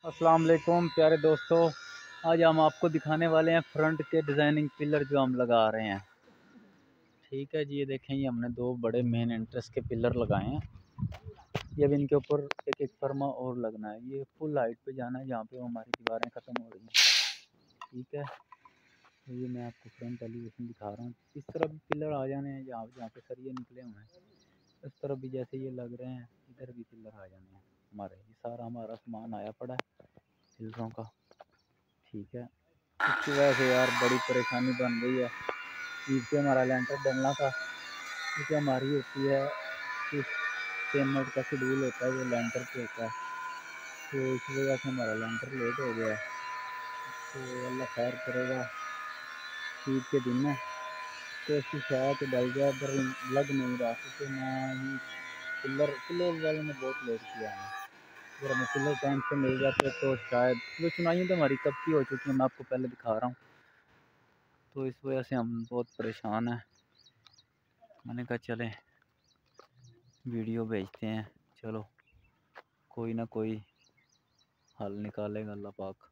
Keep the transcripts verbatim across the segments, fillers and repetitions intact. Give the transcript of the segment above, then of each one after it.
अस्सलाम वालेकुम प्यारे दोस्तों। आज हम आपको दिखाने वाले हैं फ्रंट के डिज़ाइनिंग पिलर जो हम लगा रहे हैं। ठीक है जी, ये देखें, ये हमने दो बड़े मेन एंट्रेंस के पिलर लगाए हैं। ये अब इनके ऊपर एक एक फर्मा और लगना है। ये फुल हाइट पे जाना है जहाँ पे हमारी दीवारें ख़त्म हो रही हैं। ठीक है, तो ये मैं आपको फ्रंट एलिवेशन दिखा रहा हूँ। इस तरफ भी पिलर आ जाने हैं, जहाँ जहाँ पे सरिये निकले हुए हैं। इस तरफ भी जैसे ये लग रहे हैं, इधर भी पिलर आ जाने हैं हमारे। ये सारा हमारा सामान आया पड़ा है पिलरों का। ठीक है, इसकी वजह से यार बड़ी परेशानी बन गई है। ईद पे हमारा लेंटर डलना था, क्योंकि हमारी होती है कुछ पेमेंट का शेड्यूल होता है, वो लेंटर पे होता है। तो इस वजह से हमारा लेंटर लेट हो गया है। तो अल्लाह खैर करेगा, ईद के दिन में कोशिश है कि डल जाए, पर लग नहीं रहा, क्योंकि ना ही पिलर पिलर वाले ने बहुत लेट किया है। अगर हमें पिलर टाइम से मिल जाते तो शायद वो चुनाई तो हमारी कब की हो चुकी है, मैं आपको पहले दिखा रहा हूँ। तो इस वजह से हम बहुत परेशान हैं। मैंने कहा चलें वीडियो भेजते हैं, चलो कोई ना कोई हल निकालेगा अल्लाह पाक।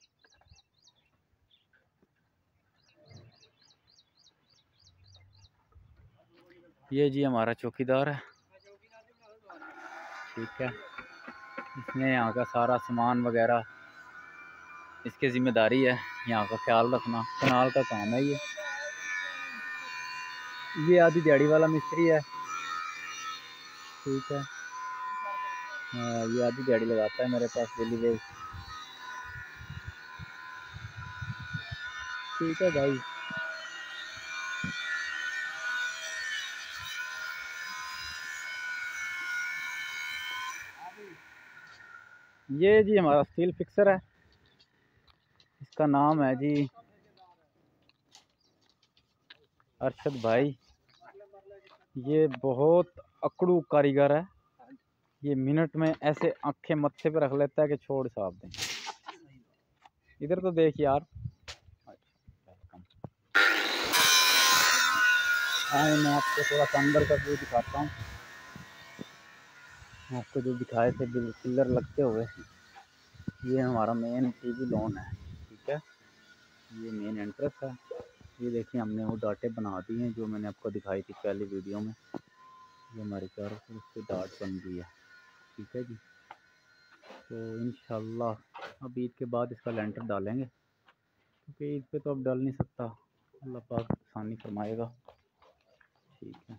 ये जी हमारा चौकीदार है। ठीक है, इसने यहाँ का सारा सामान वगैरह, इसकी ज़िम्मेदारी है यहाँ का ख्याल रखना। कनाल का काम है ये। ये आधी दिहाड़ी वाला मिस्त्री है। ठीक है, हाँ, ये आधी दिहाड़ी लगाता है मेरे पास डेली वेज। ठीक है भाई। ये जी हमारा स्टील फिक्सर है, इसका नाम है जी अरशद भाई। ये बहुत अकड़ू कारीगर है। ये मिनट में ऐसे आंखें मत्थे पे रख लेता है कि छोड़ साहब दें। इधर तो देख यार। हाँ, मैं आपको थोड़ा सा अंदर का व्यू दिखाता हूँ। आपको जो दिखाए थे पिलर लगते हुए, ये हमारा मेन टीवी लॉन है। ठीक है, ये मेन एंट्रेंस है। ये देखिए, हमने वो डाटे बना दिए हैं जो मैंने आपको दिखाई थी पहली वीडियो में। ये हमारी चारों तरफ से डाट बन गई है। ठीक है जी, तो इंशाल्लाह अब ईद के बाद इसका लेंटर डालेंगे, क्योंकि ईद पे तो अब डल नहीं सकता। अल्लाह पाक आसानी फरमाएगा। ठीक है,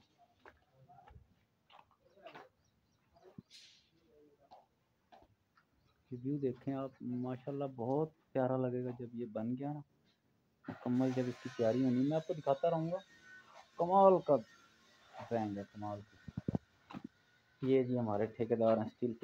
व्यू देखें आप, माशाल्लाह बहुत प्यारा लगेगा जब ये बन गया ना मुकम्मल। जब इसकी तैयारी होनी, मैं आपको दिखाता रहूँगा। कमाल का ड्राइंग है, कमाल की। ये जी हमारे ठेकेदार हैं स्टील